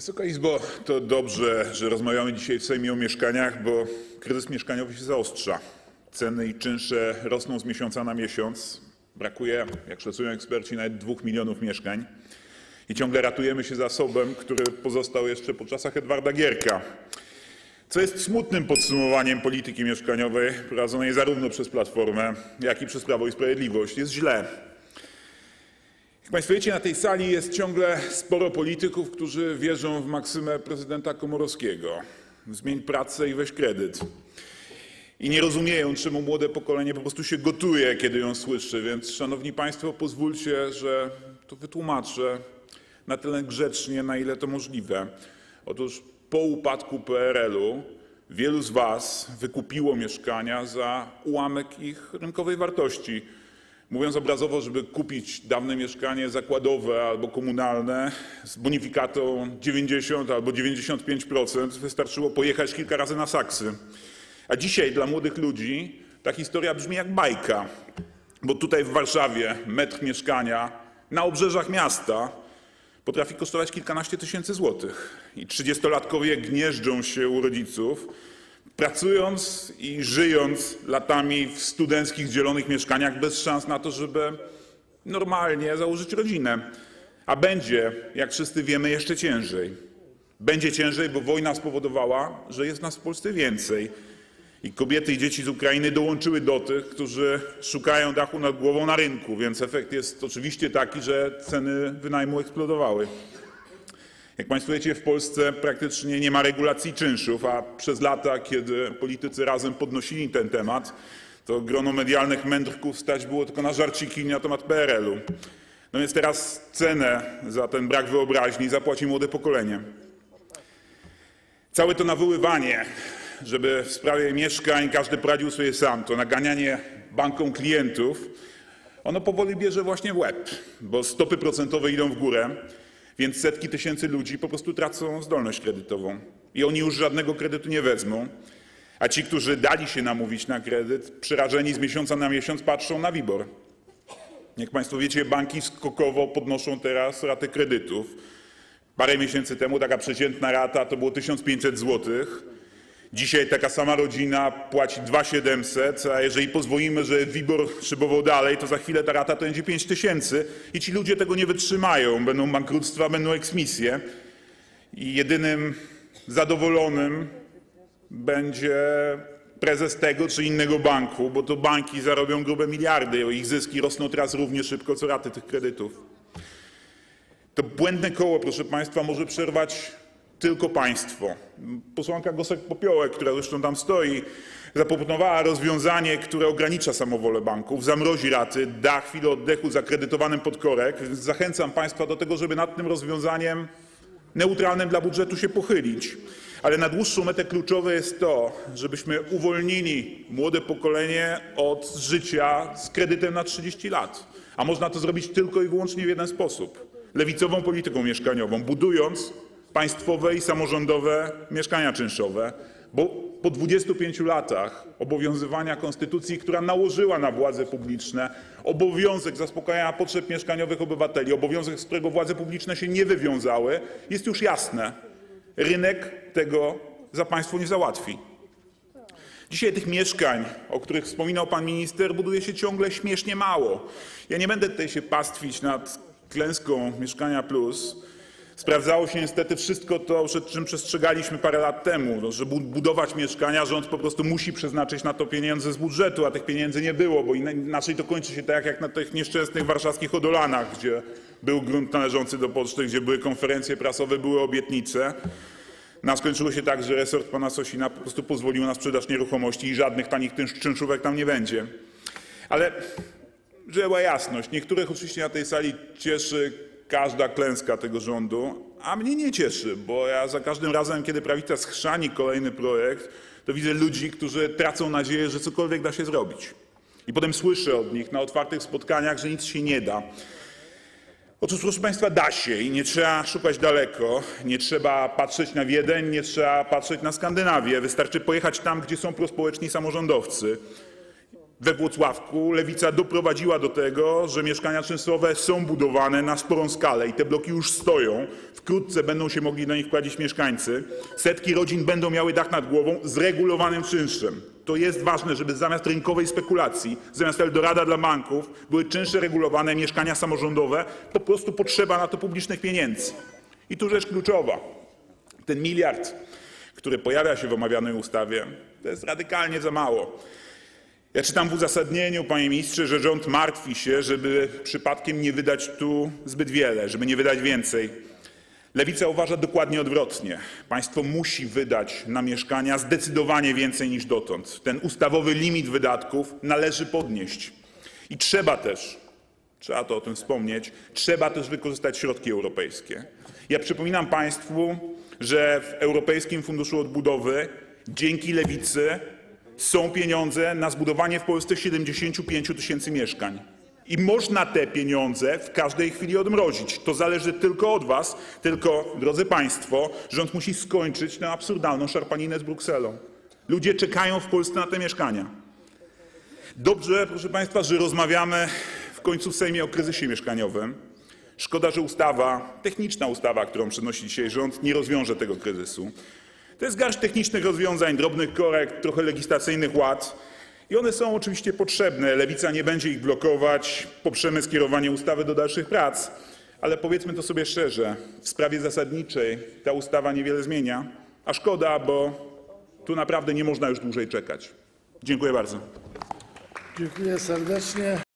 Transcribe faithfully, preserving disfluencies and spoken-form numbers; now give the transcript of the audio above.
Wysoka Izbo, to dobrze, że rozmawiamy dzisiaj w Sejmie o mieszkaniach, bo kryzys mieszkaniowy się zaostrza. Ceny i czynsze rosną z miesiąca na miesiąc. Brakuje, jak szacują eksperci, nawet dwóch milionów mieszkań. I ciągle ratujemy się zasobem, który pozostał jeszcze po czasach Edwarda Gierka. Co jest smutnym podsumowaniem polityki mieszkaniowej prowadzonej zarówno przez Platformę, jak i przez Prawo i Sprawiedliwość. Jest źle. Jak państwo wiecie, na tej sali jest ciągle sporo polityków, którzy wierzą w maksymę prezydenta Komorowskiego: zmień pracę i weź kredyt. I nie rozumieją, czemu młode pokolenie po prostu się gotuje, kiedy ją słyszy. Więc, szanowni państwo, pozwólcie, że to wytłumaczę na tyle grzecznie, na ile to możliwe. Otóż po upadku P R L-u wielu z was wykupiło mieszkania za ułamek ich rynkowej wartości. Mówiąc obrazowo, żeby kupić dawne mieszkanie zakładowe albo komunalne z bonifikatą dziewięćdziesiąt albo dziewięćdziesiąt pięć procent, wystarczyło pojechać kilka razy na saksy. A dzisiaj dla młodych ludzi ta historia brzmi jak bajka, bo tutaj w Warszawie metr mieszkania na obrzeżach miasta potrafi kosztować kilkanaście tysięcy złotych. I trzydziestolatkowie gnieżdżą się u rodziców, pracując i żyjąc latami w studenckich dzielonych mieszkaniach bez szans na to, żeby normalnie założyć rodzinę. A będzie, jak wszyscy wiemy, jeszcze ciężej. Będzie ciężej, bo wojna spowodowała, że jest nas w Polsce więcej. I kobiety i dzieci z Ukrainy dołączyły do tych, którzy szukają dachu nad głową na rynku, więc efekt jest oczywiście taki, że ceny wynajmu eksplodowały. Jak państwo wiecie, w Polsce praktycznie nie ma regulacji czynszów, a przez lata, kiedy politycy razem podnosili ten temat, to grono medialnych mędrków stać było tylko na żarciki na temat P R L-u. No więc teraz cenę za ten brak wyobraźni zapłaci młode pokolenie. Całe to nawoływanie, żeby w sprawie mieszkań każdy poradził sobie sam, to naganianie bankom klientów, ono powoli bierze właśnie w łeb, bo stopy procentowe idą w górę, więc setki tysięcy ludzi po prostu tracą zdolność kredytową i oni już żadnego kredytu nie wezmą, a ci, którzy dali się namówić na kredyt, przerażeni z miesiąca na miesiąc patrzą na WIBOR. Jak państwo wiecie, banki skokowo podnoszą teraz ratę kredytów. Parę miesięcy temu taka przeciętna rata to było tysiąc pięćset złotych. Dzisiaj taka sama rodzina płaci dwa tysiące siedemset, a jeżeli pozwolimy, że WIBOR szybował dalej, to za chwilę ta rata to będzie pięć tysięcy i ci ludzie tego nie wytrzymają. Będą bankructwa, będą eksmisje i jedynym zadowolonym będzie prezes tego czy innego banku, bo to banki zarobią grube miliardy, a ich zyski rosną teraz równie szybko co raty tych kredytów. To błędne koło, proszę państwa, może przerwać tylko państwo. Posłanka Gosek-Popiołek, która zresztą tam stoi, zaproponowała rozwiązanie, które ogranicza samowolę banków, zamrozi raty, da chwilę oddechu zakredytowanym pod korek. Zachęcam państwa do tego, żeby nad tym rozwiązaniem neutralnym dla budżetu się pochylić. Ale na dłuższą metę kluczowe jest to, żebyśmy uwolnili młode pokolenie od życia z kredytem na trzydzieści lat. A można to zrobić tylko i wyłącznie w jeden sposób: lewicową polityką mieszkaniową, budując państwowe i samorządowe mieszkania czynszowe, bo po dwudziestu pięciu latach obowiązywania konstytucji, która nałożyła na władze publiczne obowiązek zaspokajania potrzeb mieszkaniowych obywateli, obowiązek, z którego władze publiczne się nie wywiązały, jest już jasne: rynek tego za państwo nie załatwi. Dzisiaj tych mieszkań, o których wspominał pan minister, buduje się ciągle śmiesznie mało. Ja nie będę tutaj się pastwić nad klęską Mieszkania Plus. Sprawdzało się niestety wszystko to, przed czym przestrzegaliśmy parę lat temu, no, że budować mieszkania rząd po prostu musi przeznaczyć na to pieniądze z budżetu, a tych pieniędzy nie było, bo inaczej to kończy się tak jak na tych nieszczęsnych warszawskich Hodolanach, gdzie był grunt należący do poczty, gdzie były konferencje prasowe, były obietnice. No, skończyło się tak, że resort pana Sasina po prostu pozwolił na sprzedaż nieruchomości i żadnych tanich czynszówek tam nie będzie. Ale żeby była jasność, niektórych oczywiście na tej sali cieszy każda klęska tego rządu, a mnie nie cieszy, bo ja za każdym razem, kiedy prawica schrzani kolejny projekt, to widzę ludzi, którzy tracą nadzieję, że cokolwiek da się zrobić. I potem słyszę od nich na otwartych spotkaniach, że nic się nie da. Otóż, proszę państwa, da się i nie trzeba szukać daleko, nie trzeba patrzeć na Wiedeń, nie trzeba patrzeć na Skandynawię. Wystarczy pojechać tam, gdzie są prospołeczni samorządowcy. We Włocławku Lewica doprowadziła do tego, że mieszkania czynszowe są budowane na sporą skalę i te bloki już stoją. Wkrótce będą się mogli do nich wprowadzić mieszkańcy. Setki rodzin będą miały dach nad głową z regulowanym czynszem. To jest ważne, żeby zamiast rynkowej spekulacji, zamiast Eldorada dla banków, były czynsze regulowane, mieszkania samorządowe. Po prostu potrzeba na to publicznych pieniędzy. I tu rzecz kluczowa. Ten miliard, który pojawia się w omawianej ustawie, to jest radykalnie za mało. Ja czytam w uzasadnieniu, panie ministrze, że rząd martwi się, żeby przypadkiem nie wydać tu zbyt wiele, żeby nie wydać więcej. Lewica uważa dokładnie odwrotnie. Państwo musi wydać na mieszkania zdecydowanie więcej niż dotąd. Ten ustawowy limit wydatków należy podnieść. I trzeba też, trzeba to o tym wspomnieć, trzeba też wykorzystać środki europejskie. Ja przypominam państwu, że w Europejskim Funduszu Odbudowy dzięki Lewicy są pieniądze na zbudowanie w Polsce siedemdziesięciu pięciu tysięcy mieszkań. I można te pieniądze w każdej chwili odmrozić. To zależy tylko od was, tylko, drodzy państwo, rząd musi skończyć tę absurdalną szarpaninę z Brukselą. Ludzie czekają w Polsce na te mieszkania. Dobrze, proszę państwa, że rozmawiamy w końcu w Sejmie o kryzysie mieszkaniowym. Szkoda, że ustawa, techniczna ustawa, którą przynosi dzisiaj rząd, nie rozwiąże tego kryzysu. To jest garść technicznych rozwiązań, drobnych korekt, trochę legislacyjnych łat i one są oczywiście potrzebne. Lewica nie będzie ich blokować, poprzemy skierowanie ustawy do dalszych prac, ale powiedzmy to sobie szczerze, w sprawie zasadniczej ta ustawa niewiele zmienia, a szkoda, bo tu naprawdę nie można już dłużej czekać. Dziękuję bardzo. Dziękuję serdecznie.